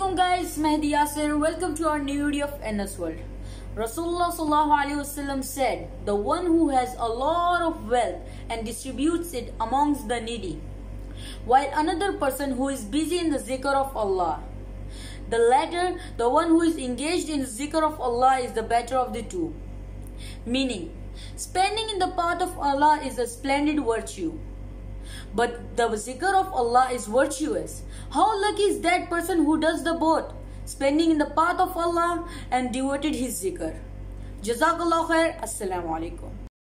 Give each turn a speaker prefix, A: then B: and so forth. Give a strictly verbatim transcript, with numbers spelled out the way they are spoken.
A: Assalamualaikum guys, Mehdi Yasir. Welcome to our new video of N S World. Rasulullah sallallahu alaihi wasallam said, the one who has a lot of wealth and distributes it amongst the needy, while another person who is busy in the zikr of Allah. The latter, the one who is engaged in the zikr of Allah, is the better of the two. Meaning, spending in the path of Allah is a splendid virtue, but the zikr of Allah is virtuous. How lucky is that person who does the both, spending in the path of Allah and devoted his zikr. Jazakallah khair. Assalamu alaikum.